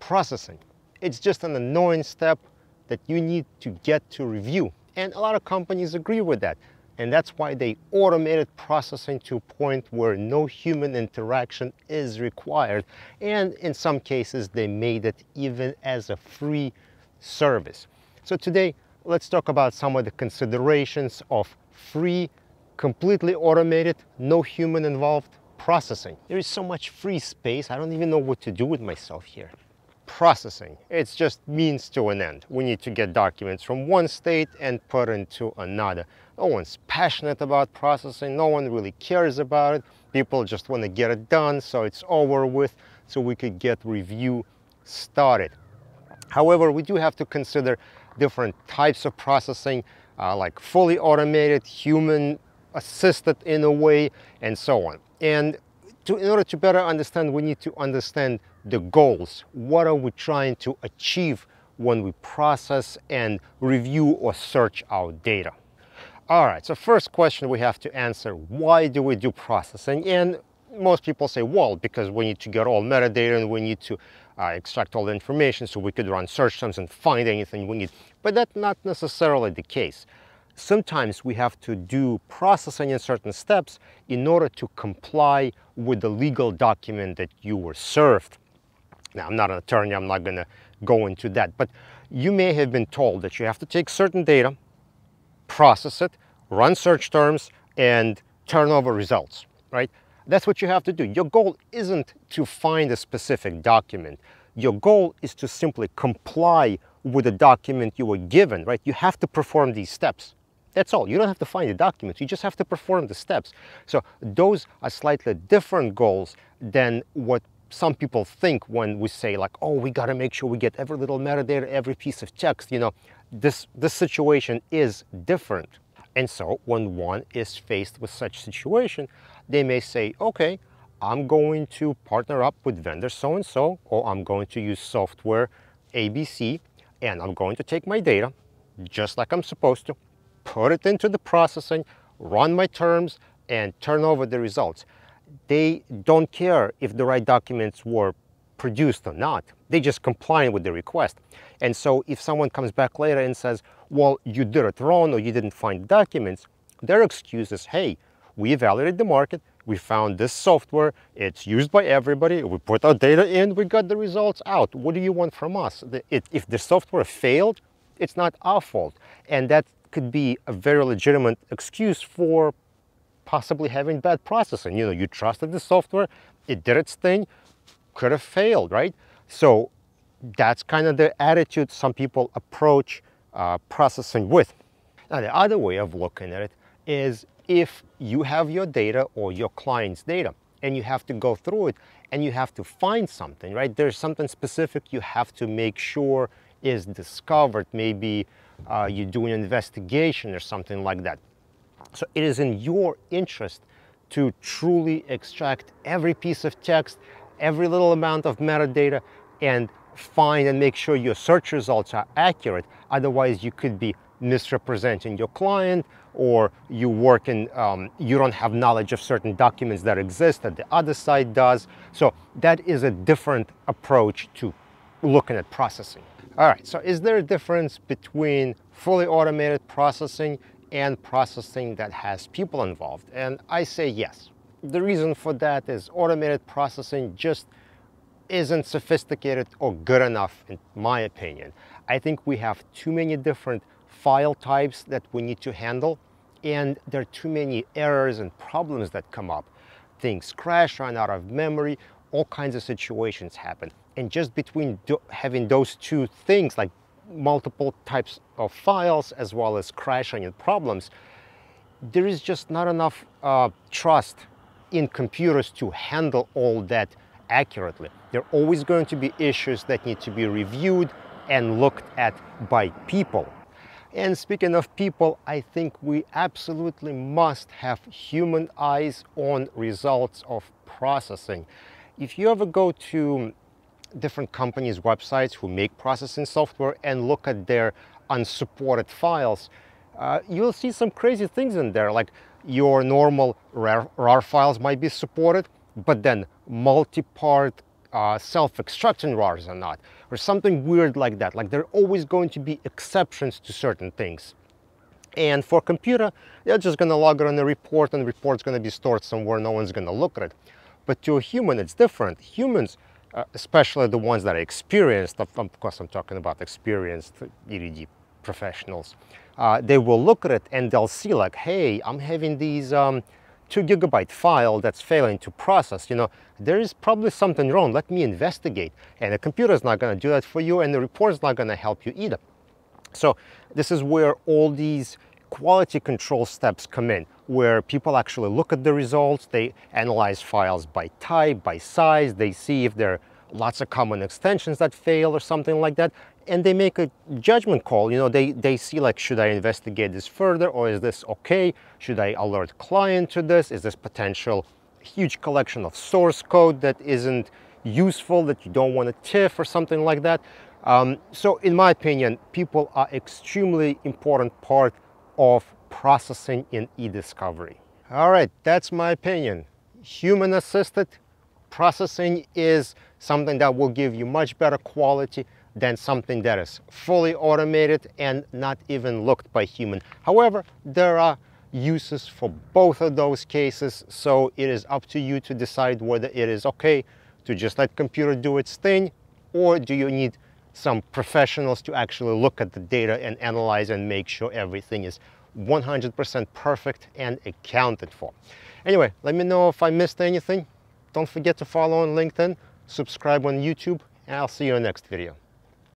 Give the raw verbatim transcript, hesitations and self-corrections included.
processing. It's just an annoying step that you need to get to review. And a lot of companies agree with that. And that's why they automated processing to a point where no human interaction is required. And in some cases, they made it even as a free service. So today, let's talk about some of the considerations of free, completely automated, no human involved processing. There is so much free space, I don't even know what to do with myself here. Processing, it's just means to an end. We need to get documents from one state and put into another. No one's passionate about processing, no one really cares about it. People just want to get it done so it's over with, so we could get review started. However, we do have to consider different types of processing, uh, like fully automated, human assisted in a way, and so on. And to, in order to better understand, we need to understand the goals. What are we trying to achieve when we process and review or search our data? All right, so first question we have to answer, why do we do processing? And most people say, well, because we need to get all metadata and we need to uh, extract all the information so we could run search terms and find anything we need. But that's not necessarily the case. Sometimes we have to do processing in certain steps in order to comply with the legal document that you were served. Now, I'm not an attorney, I'm not going to go into that, but you may have been told that you have to take certain data, process it, run search terms, and turn over results, right? That's what you have to do. Your goal isn't to find a specific document. Your goal is to simply comply with the document you were given, right? You have to perform these steps. That's all. You don't have to find the documents. You just have to perform the steps. So those are slightly different goals than what some people think when we say like, oh, we got to make sure we get every little metadata, every piece of text. You know, this, this situation is different. And so when one is faced with such situation, they may say, okay, I'm going to partner up with vendor so-and-so, or I'm going to use software A B C, and I'm going to take my data, just like I'm supposed to, put it into the processing, run my terms, and turn over the results. They don't care if the right documents were produced or not. They just comply with the request. And so if someone comes back later and says, well, you did it wrong or you didn't find the documents, their excuse is, hey, we evaluated the market, we found this software, it's used by everybody, we put our data in, we got the results out. What do you want from us? The, it, if the software failed, it's not our fault. And that could be a very legitimate excuse for possibly having bad processing. You know, you trusted the software, it did its thing, could have failed, right? So that's kind of the attitude some people approach uh, processing with. Now, the other way of looking at it is if you have your data or your client's data and you have to go through it and you have to find something, right? There's something specific you have to make sure is discovered. Maybe uh, you do an investigation or something like that. So it is in your interest to truly extract every piece of text, every little amount of metadata, and find and make sure your search results are accurate. Otherwise, you could be misrepresenting your client, or you work in, um, you don't have knowledge of certain documents that exist that the other side does. So that is a different approach to looking at processing. All right, so is there a difference between fully automated processing and processing that has people involved? And I say yes. The reason for that is automated processing just isn't sophisticated or good enough, in my opinion. I think we have too many different file types that we need to handle, and there are too many errors and problems that come up. Things crash, run out of memory, all kinds of situations happen. And just between do having those two things, like multiple types of files as well as crashing and problems, there is just not enough uh, trust in computers to handle all that accurately. There are always going to be issues that need to be reviewed and looked at by people. And speaking of people, I think we absolutely must have human eyes on results of processing. If you ever go to different companies' websites who make processing software and look at their unsupported files, uh, you'll see some crazy things in there. Like your normal R A R files might be supported, but then multi-part uh, self-extracting routers or not, or something weird like that. Like there are always going to be exceptions to certain things. And for computer, they're just going to log it on the report, and the report's going to be stored somewhere. No one's going to look at it. But to a human, it's different. Humans, uh, especially the ones that are experienced, of, of course I'm talking about experienced E D D professionals, uh, they will look at it and they'll see like, hey, I'm having these um, two gigabyte file that's failing to process. You know, there is probably something wrong. Let me investigate. And the computer's not going to do that for you, and the report's not going to help you either. So this is where all these quality control steps come in, where people actually look at the results, they analyze files by type, by size, they see if there are lots of common extensions that fail or something like that, and they make a judgment call. You know, they, they see like, should I investigate this further, or is this okay? Should I alert client to this? Is this potential huge collection of source code that isn't useful, that you don't want to tiff or something like that? Um, so in my opinion, people are extremely important part of processing in e-discovery. All right, that's my opinion. Human assisted processing is something that will give you much better quality than something that is fully automated and not even looked by human. However, there are uses for both of those cases, so it is up to you to decide whether it is okay to just let computer do its thing, or do you need some professionals to actually look at the data and analyze and make sure everything is one hundred percent perfect and accounted for. Anyway, let me know if I missed anything. Don't forget to follow on LinkedIn, subscribe on YouTube, and I'll see you in the next video.